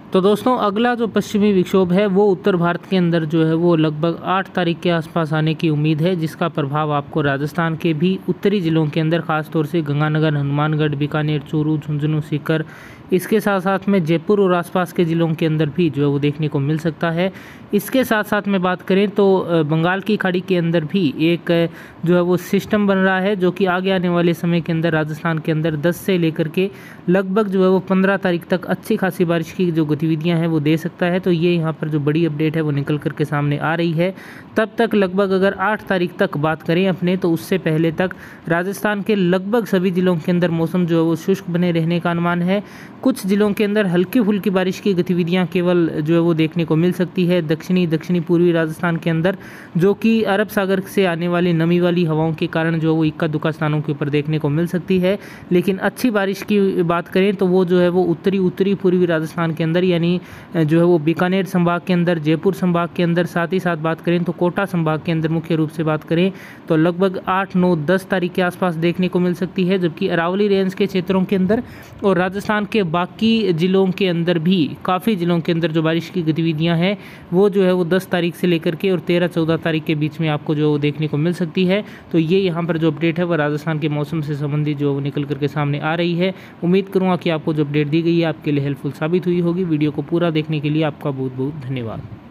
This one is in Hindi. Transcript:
तो दोस्तों अगला जो पश्चिमी विक्षोभ है वो उत्तर भारत के अंदर जो है वो लगभग 8 तारीख के आसपास आने की उम्मीद है, जिसका प्रभाव आपको राजस्थान के भी उत्तरी जिलों के अंदर खासतौर से गंगानगर, हनुमानगढ़, बीकानेर, चूरू, झुंझुनू, सीकर, इसके साथ साथ में जयपुर और आसपास के ज़िलों के अंदर भी जो है वो देखने को मिल सकता है। इसके साथ साथ में बात करें तो बंगाल की खाड़ी के अंदर भी एक जो है वो सिस्टम बन रहा है, जो कि आगे आने वाले समय के अंदर राजस्थान के अंदर 10 से लेकर के लगभग जो है वो 15 तारीख तक अच्छी खासी बारिश की जो गतिविधियां हैं वो दे सकता है। तो ये यहाँ पर जो बड़ी अपडेट है वो निकल करके सामने आ रही है। तब तक लगभग अगर 8 तारीख तक बात करें अपने, तो उससे पहले तक राजस्थान के लगभग सभी ज़िलों के अंदर मौसम जो है वो शुष्क बने रहने का अनुमान है। कुछ ज़िलों के अंदर हल्की फुल्की बारिश की गतिविधियां केवल जो है वो देखने को मिल सकती है दक्षिणी पूर्वी राजस्थान के अंदर, जो कि अरब सागर से आने वाली नमी वाली हवाओं के कारण जो है वो इक्का दुक्का स्थानों के ऊपर देखने को मिल सकती है। लेकिन अच्छी बारिश की बात करें तो वो जो है वो उत्तरी पूर्वी राजस्थान के अंदर, यानी जो है वो बीकानेर संभाग के अंदर, जयपुर संभाग के अंदर, साथ ही साथ बात करें तो कोटा संभाग के अंदर मुख्य रूप से बात करें तो लगभग 8, 9, 10 तारीख के आसपास देखने को मिल सकती है। जबकि अरावली रेंज के क्षेत्रों के अंदर और राजस्थान के बाकी ज़िलों के अंदर भी काफ़ी ज़िलों के अंदर जो बारिश की गतिविधियां हैं वो जो है वो 10 तारीख से लेकर के और 13-14 तारीख के बीच में आपको जो देखने को मिल सकती है। तो ये यहाँ पर जो अपडेट है वो राजस्थान के मौसम से संबंधित जो निकल करके सामने आ रही है। उम्मीद करूँगा कि आपको जो अपडेट दी गई है आपके लिए हेल्पफुल साबित हुई होगी। वीडियो को पूरा देखने के लिए आपका बहुत बहुत धन्यवाद।